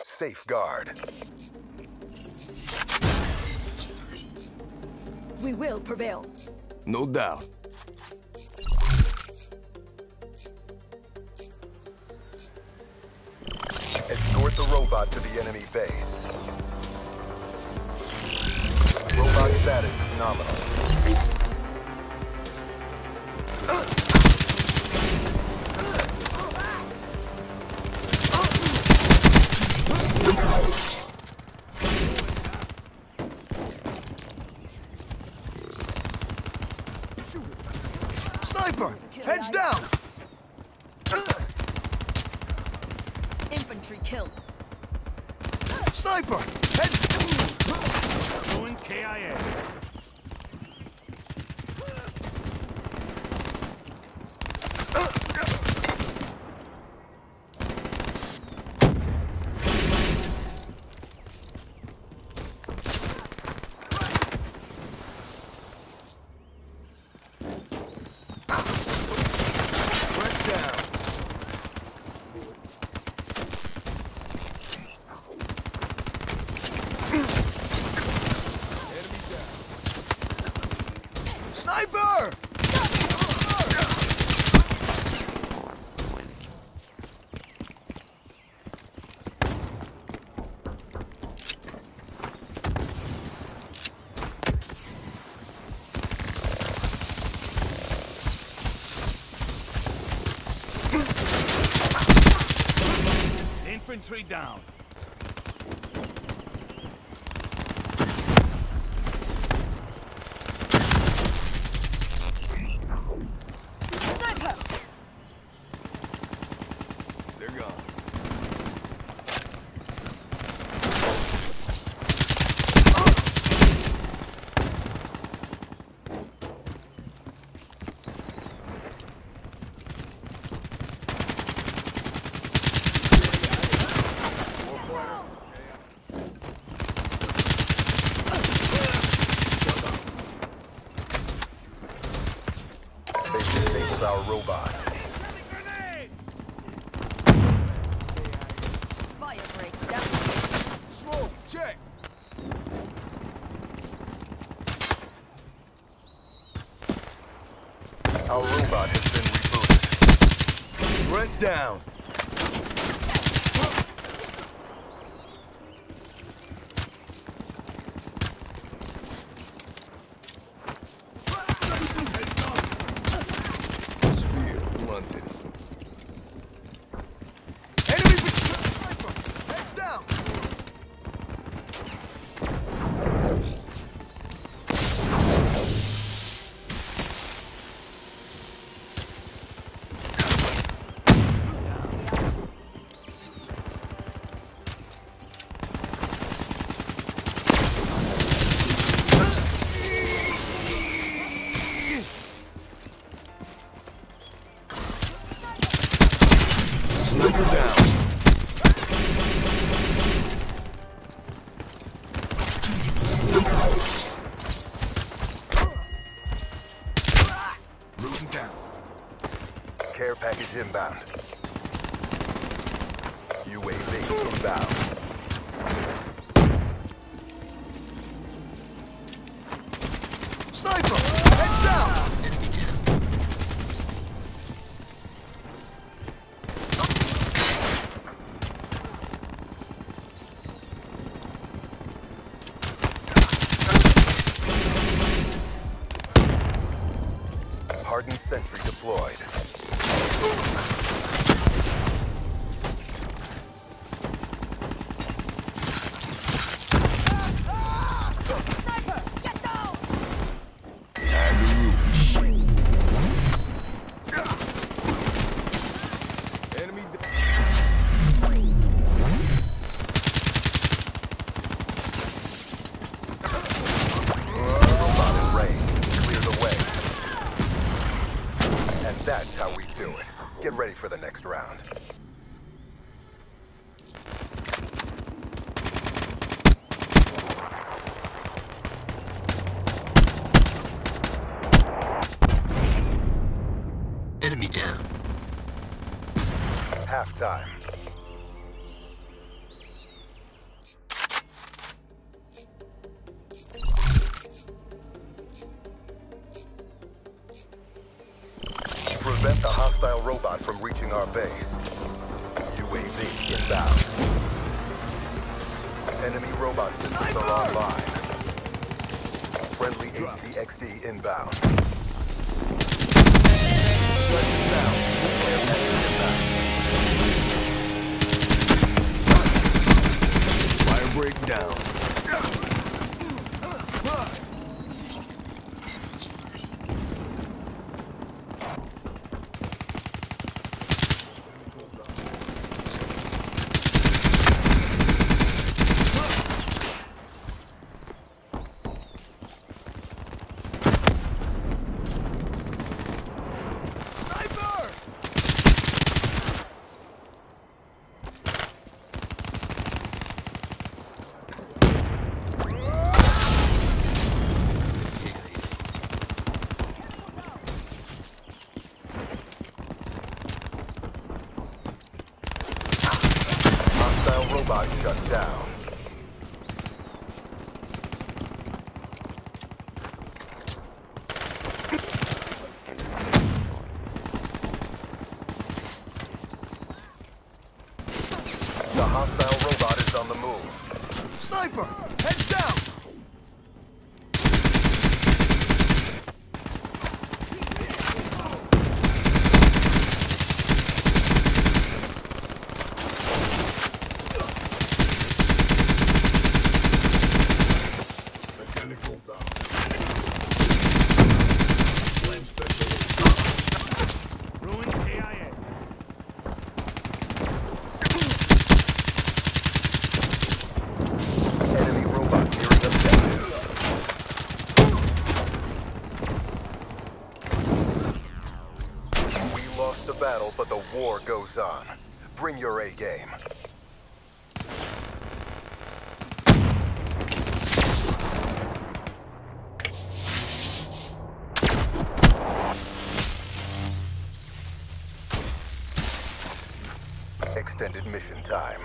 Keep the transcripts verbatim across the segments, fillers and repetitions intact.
Safeguard. We will prevail. No doubt. Escort the robot to the enemy base. Robot status is nominal. Sniper! Heads down! Infantry kill. Sniper! Heads Going K I A. Sniper! Infantry down. Sniper! They're gone. They disabled our robot. Fire break down. Smoke, check! Our robot has been rebooted. Threat down. Spear blunted. Enemy sniper! Heads down! Sniper down. Rooting down. Care package inbound. U A V inbound. Sniper! Heads down! Hardened sentry deployed. Sniper! Get down! Enemy down. Robot in range. Clear the way. And that's how we do it. Get ready for the next round. Enemy down. Halftime. Prevent the hostile robot from reaching our base. U A V inbound. Enemy robot systems are online. Friendly H C X D inbound. Sniper's down. Nuclear engine inbound. Fire break down. Robot shut down. The hostile robot is on the move. Sniper! Heads down! Ruined K I A. Enemy robot nearing objective. We lost the battle, but the war goes on. Bring your A game. Extended mission time.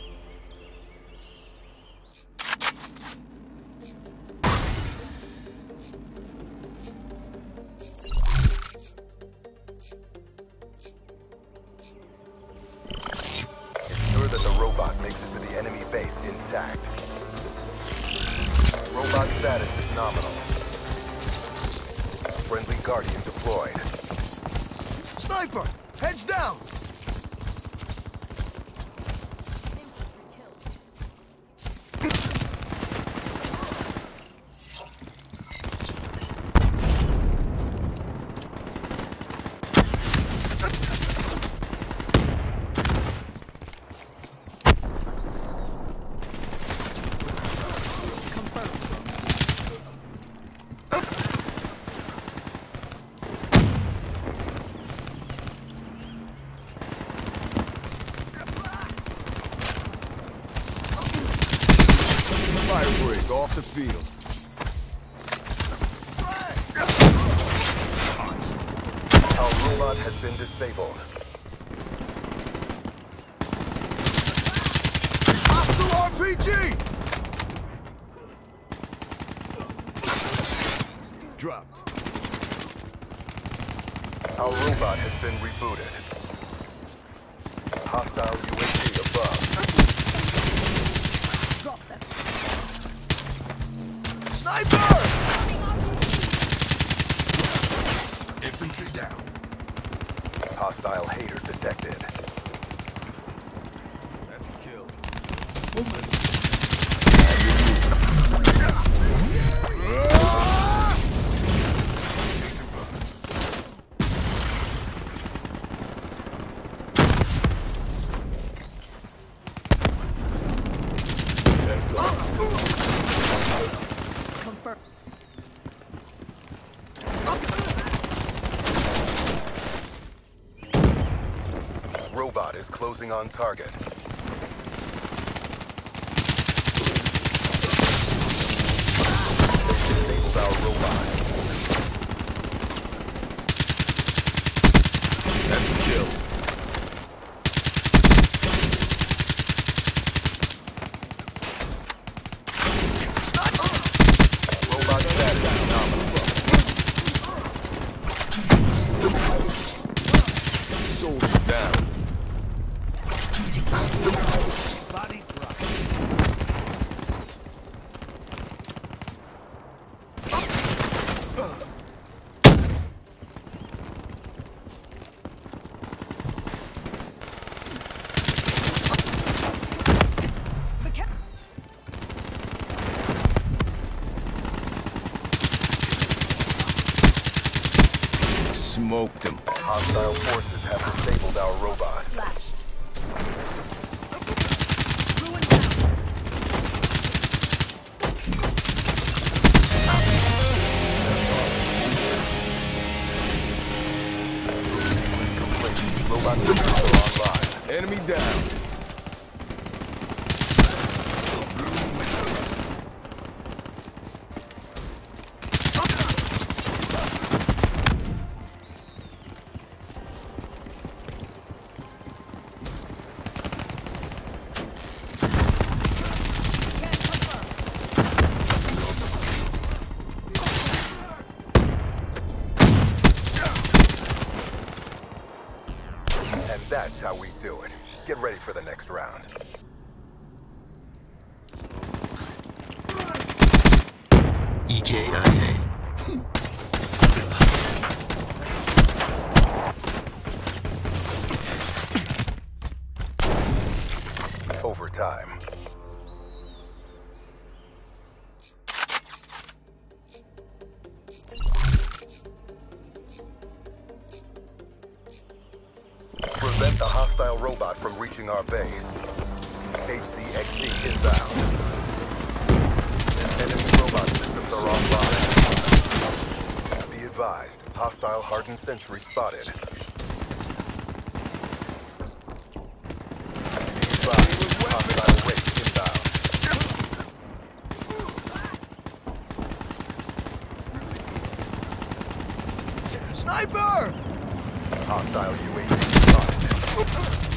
Ensure that the robot makes it to the enemy base intact. Robot status is nominal. Friendly Guardian deployed. Sniper! Heads down! Fire break off the field. Our robot has been disabled. Hostile R P G! Dropped. Our robot has been rebooted. Hostile U A V above. Drop them. Sniper! Infantry down. Hostile Hater detected. That's a kill. Confirm. Robot is closing on target. Disabled our robot. That's a kill. Robot status nominal. soldier down. Body drop. McKen- Smoked him. Hostile forces have disabled our robot. Flash. Ruin down. Sequence complete. Robot systems are online. Enemy down. Can't confirm. And that's how we do it. Get ready for the next round. E K I A. Overtime. Prevent the hostile robot from reaching our base. H C X D inbound. Enemy robot systems are online. Be advised, hostile hardened sentry spotted. Be advised, hostile race inbound. Sniper! Hostile U A V spotted.